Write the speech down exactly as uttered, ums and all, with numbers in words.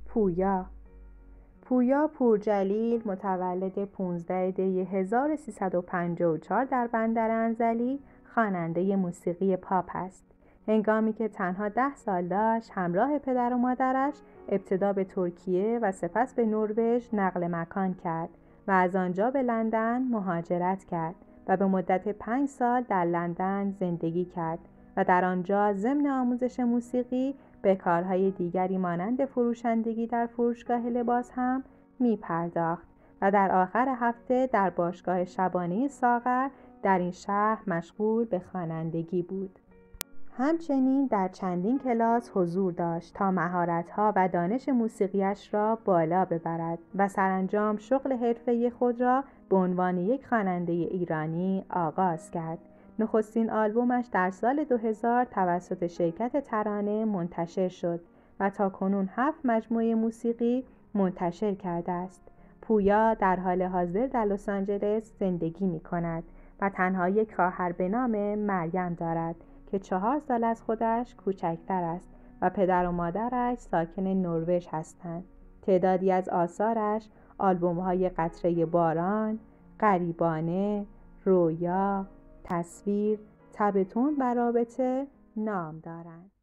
پویا پویا پورجلیل متولد پانزده دی هزار و سیصد و پنجاه و چهار در بندر انزلی خواننده موسیقی پاپ است. هنگامی که تنها ده سال داشت همراه پدر و مادرش ابتدا به ترکیه و سپس به نروژ نقل مکان کرد و از آنجا به لندن مهاجرت کرد و به مدت پنج سال در لندن زندگی کرد و در آنجا ضمن آموزش موسیقی به کارهای دیگری مانند فروشندگی در فروشگاه لباس هم می پرداخت و در آخر هفته در باشگاه شبانه ساغر در این شهر مشغول به خوانندگی بود. همچنین در چندین کلاس حضور داشت تا مهارت‌ها و دانش موسیقیش را بالا ببرد و سرانجام شغل حرفه‌ای خود را به عنوان یک خواننده ایرانی آغاز کرد. نخستین آلبومش در سال دو هزار توسط شرکت ترانه منتشر شد و تاکنون هفت مجموعه موسیقی منتشر کرده است. پویا در حال حاضر در لس آنجلس زندگی می کند و تنها یک خواهر به نام مریم دارد که چهار سال از خودش کوچکتر است و پدر و مادرش ساکن نروژ هستند. تعدادی از آثارش آلبوم‌های قطره باران، غریبانه، رویا، تصویر، تبتون و رابطه نام دارند.